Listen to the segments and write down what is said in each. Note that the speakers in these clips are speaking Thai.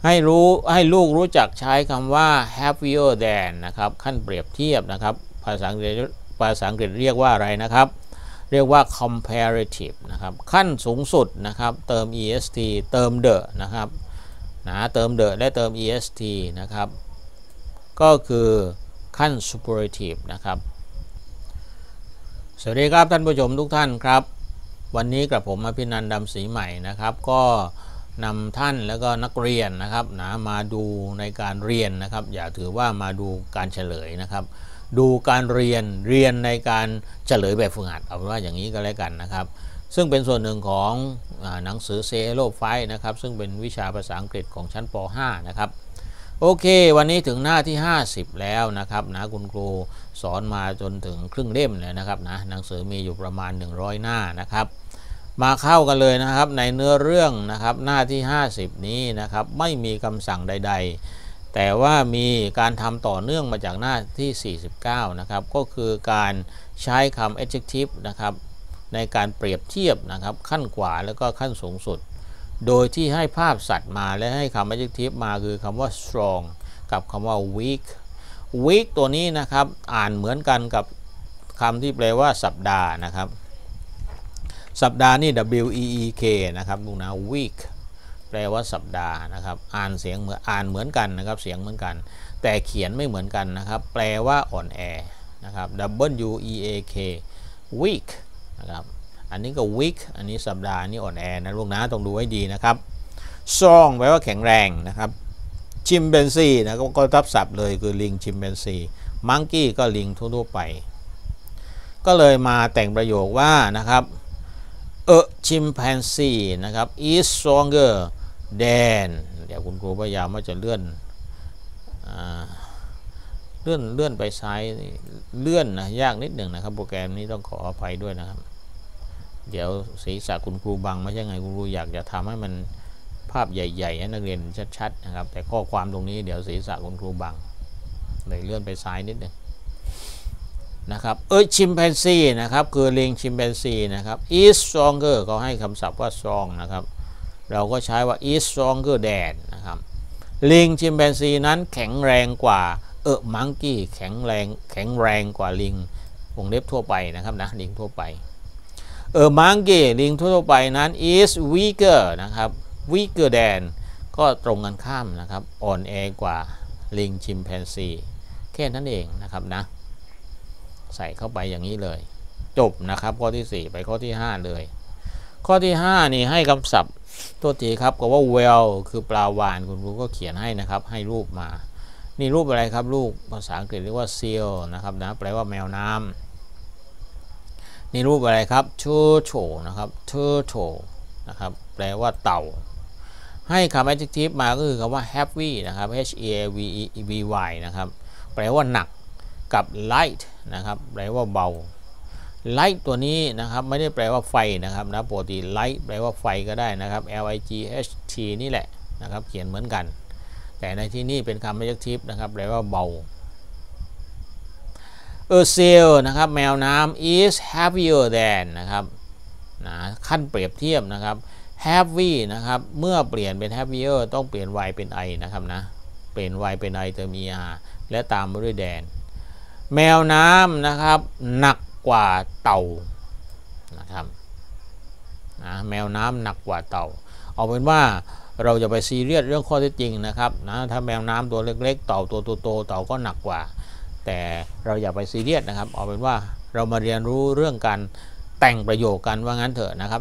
ให้ลูกรู้จักใช้คำว่า happier than นะครับขั้นเปรียบเทียบนะครับภาษาอังกฤษเรียกว่าอะไรนะครับเรียกว่า comparative นะครับขั้นสูงสุดนะครับเติม est เติม the นะครับเติม the และเติม est นะครับก็คือขั้น superlative นะครับสวัสดีครับท่านผู้ชมทุกท่านครับวันนี้กับผมอภินันท์ ดำศรีใหม่นะครับก็นำท่านแล้วก็นักเรียนนะครับมาดูในการเรียนนะครับอย่าถือว่ามาดูการเฉลยนะครับดูการเรียนในการเฉลยแบบฝึกหัดเอาเป็นว่าอย่างนี้ก็แล้วกันนะครับซึ่งเป็นส่วนหนึ่งของหนังสือ Say Hello Fight นะครับซึ่งเป็นวิชาภาษาอังกฤษของชั้นป .5 นะครับโอเควันนี้ถึงหน้าที่50แล้วนะครับคุณครูสอนมาจนถึงครึ่งเล่มเลยนะครับหนังสือมีอยู่ประมาณ100หน้านะครับมาเข้ากันเลยนะครับในเนื้อเรื่องนะครับหน้าที่50นี้นะครับไม่มีคำสั่งใดๆแต่ว่ามีการทำต่อเนื่องมาจากหน้าที่49นะครับก็คือการใช้คำ adjective นะครับในการเปรียบเทียบนะครับขั้นกว่าแล้วก็ขั้นสูงสุดโดยที่ให้ภาพสัตว์มาและให้คำ adjective มาคือคำว่า strong กับคำว่า weak ตัวนี้นะครับอ่านเหมือนกันกับคำที่แปลว่าสัปดาห์นะครับสัปดาห์นี่ week นะครับดูนะ week แปลว่าสัปดาห์นะครับอ่านเหมือนกันนะครับเสียงเหมือนกันแต่เขียนไม่เหมือนกันนะครับแปลว่าอ่อนแอนะครับ week week นะครับอันนี้ก็ week อันนี้สัปดาห์นี่อ่อนแอนะลูกนะต้องดูให้ดีนะครับ strong แปลว่าแข็งแรงนะครับ chimpanzee นะก็ทับศัพท์เลยคือลิง chimpanzee monkey ก็ลิงทั่วๆไปก็เลยมาแต่งประโยคว่านะครับchimpanzee นะครับ is stronger than เดี๋ยวคุณครูพยายามว่าจะเลื่อนไปซ้ายเลื่อนนะยากนิดหนึ่งนะครับโปรแกรมนี้ต้องขออภัยด้วยนะครับเดี๋ยวศีรษะคุณครูบังไม่ใช่ไงคุณครูอยากจะทำให้มันภาพใหญ่ๆให้นักเรียนชัดๆนะครับแต่ข้อความตรงนี้เดี๋ยวศีรษะคุณครูบังเลยเลื่อนไปซ้ายนิดหนึ่งนะครับchimpanzee นะครับคือลิง chimpanzee นะครับ is stronger เขาให้คำศัพท์ว่า strong นะครับเราก็ใช้ว่า is stronger than นะครับลิง chimpanzee นั้นแข็งแรงกว่าmonkey แข็งแรงกว่าลิงวงเล็บทั่วไปนะครับลิงทั่วไปmonkey ลิงทั่วไปนั้น is weaker นะครับ weaker than ก็ตรงกันข้ามนะครับอ่อนแอกว่าลิง chimpanzee แค่นั้นเองนะครับใส่เข้าไปอย่างนี้เลยจบนะครับข้อที่4ไปข้อที่5เลยข้อที่5นี่ให้คำศัพท์ตัวทีครับก็ว่า whale คือปลาวาฬคุณครูก็เขียนให้นะครับให้รูปมานี่รูปอะไรครับรูปภาษาอังกฤษเรียกว่า seal นะครับแปลว่าแมวน้ำนี่รูปอะไรครับ turtle นะครับ turtle นะครับแปลว่าเต่าให้คำ adjective มาก็คือคำว่า heavy นะครับ heavy นะครับแปลว่าหนักกับ light นะครับแปลว่าเบา light ตัวนี้นะครับไม่ได้แปลว่าไฟนะครับปกติ light แปลว่าไฟก็ได้นะครับ light นี่แหละนะครับเขียนเหมือนกันแต่ในที่นี้เป็นคำ adjective นะครับแปลว่าเบาseal นะครับแมวน้ำ is heavier than นะครับขั้นเปรียบเทียบนะครับ heavy นะครับเมื่อเปลี่ยนเป็น heavier ต้องเปลี่ยน y เป็น i นะครับเปลี่ยน y เป็น i เติม er และตามมาด้วย thanแมวน้ำนะครับหนักกว่าเต่านะครับแมวน้ำหนักกว่าเต่าเอาเป็นว่าเราจะไปซีเรียสเรื่องข้อเท็จจริงนะครับถ้าแมวน้ำตัวเล็กๆเต่าตัวโตๆเต่าก็หนักกว่าแต่เราอย่าไปซีเรียสนะครับเอาเป็นว่าเรามาเรียนรู้เรื่องการแต่งประโยคกันว่างั้นเถอะนะครับ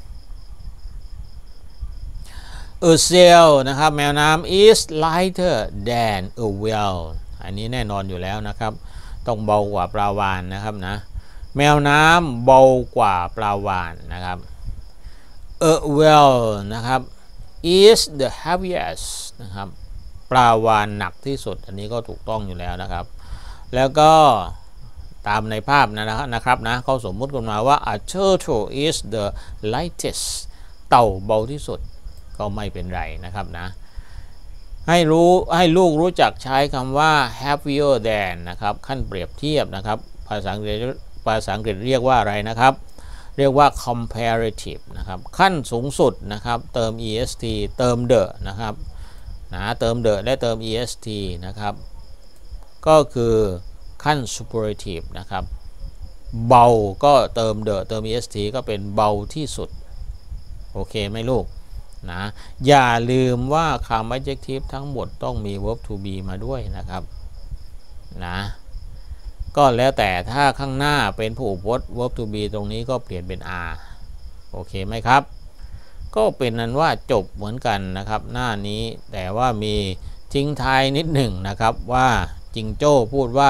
seal นะครับแมวน้ำ is lighter than a whale อันนี้แน่นอนอยู่แล้วนะครับต้องเบากว่าปลาวาฬนะครับแมวน้ำเบากว่าปลาวาฬนะครับwhale นะครับ is the heaviest นะครับปลาวาฬหนักที่สุดอันนี้ก็ถูกต้องอยู่แล้วนะครับแล้วก็ตามในภาพนะครับเขาสมมุติกันมาว่า a turtle is the lightest เต่าเบาที่สุดก็ไม่เป็นไรนะครับให้ลูกรู้จักใช้คำว่า happier than นะครับขั้นเปรียบเทียบนะครับภาษาอังกฤษเรียกว่าอะไรนะครับเรียกว่า comparative นะครับขั้นสูงสุดนะครับเติม est เติม the นะครับนะเติม the และเติม est นะครับก็คือขั้น superlative นะครับเบาก็เติม the เติม est ก็เป็นเบาที่สุดโอเคไหมลูกนะอย่าลืมว่าคำ adjective ทั้งหมดต้องมี verb to be มาด้วยนะครับนะก็แล้วแต่ถ้าข้างหน้าเป็นผู้พจน์ verb to be ตรงนี้ก็เปลี่ยนเป็น are โอเคไหมครับก็เป็นนั้นว่าจบเหมือนกันนะครับหน้านี้แต่ว่ามีทิ้งท้ายนิดหนึ่งนะครับว่าจิงโจ้พูดว่า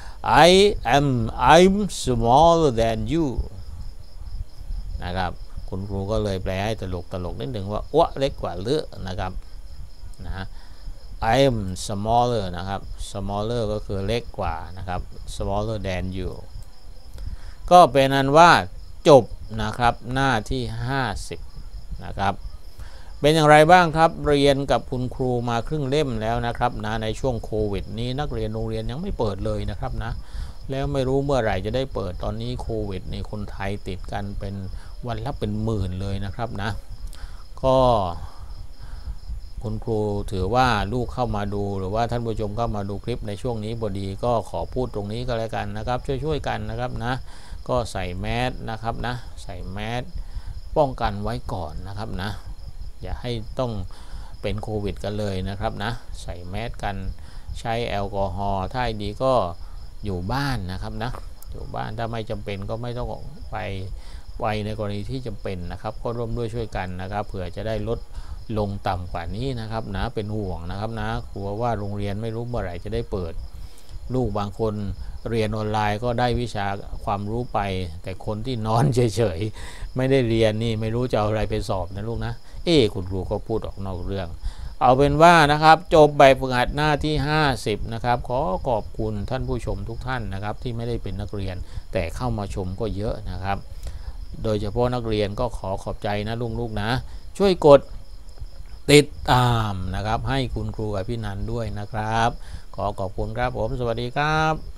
I'm smaller than you นะครับคุณครูก็เลยแปลให้ตลกนิดหนึ่งว่าอ้วเล็กกว่าเลือนะครับนะ I'm smaller นะครับ smaller ก็คือเล็กกว่านะครับ smaller than you ก็เป็นนั้นว่าจบนะครับหน้าที่50นะครับเป็นอย่างไรบ้างครับเรียนกับคุณครูมาครึ่งเล่มแล้วนะครับนะในช่วงโควิดนี้นักเรียนโรงเรียนยังไม่เปิดเลยนะครับนะแล้วไม่รู้เมื่อไหร่จะได้เปิดตอนนี้โควิดในคนไทยติดกันเป็นวันละเป็นหมื่นเลยนะครับนะก็คุณครูถือว่าลูกเข้ามาดูหรือว่าท่านผู้ชมเข้ามาดูคลิปในช่วงนี้พอดีก็ขอพูดตรงนี้ก็แล้วกันนะครับช่วยกันนะครับนะก็ใส่แมสนะครับนะใส่แมสป้องกันไว้ก่อนนะครับนะอย่าให้ต้องเป็นโควิดกันเลยนะครับนะใส่แมสกันใช้แอลกอฮอล์ถ้าดีก็อยู่บ้านนะครับนะอยู่บ้านถ้าไม่จำเป็นก็ไม่ต้องไปในกรณีที่จำเป็นนะครับก็ร่วมด้วยช่วยกันนะครับเผื่อจะได้ลดลงต่ำกว่านี้นะครับนะเป็นห่วงนะครับนะกลัวว่าโรงเรียนไม่รู้เมื่อไหร่จะได้เปิดลูกบางคนเรียนออนไลน์ก็ได้วิชาความรู้ไปแต่คนที่นอนเฉยๆไม่ได้เรียนนี่ไม่รู้จะเอาอะไรไปสอบนะลูกนะคุณครูก็พูดออกนอกเรื่องเอาเป็นว่านะครับจบแบบฝึกหัดหน้าที่50นะครับขอขอบคุณท่านผู้ชมทุกท่านนะครับที่ไม่ได้เป็นนักเรียนแต่เข้ามาชมก็เยอะนะครับโดยเฉพาะนักเรียนก็ขอขอบใจนะลูกๆนะช่วยกดติดตามนะครับให้คุณครูกับพี่นันด้วยนะครับขอขอบคุณครับผมสวัสดีครับ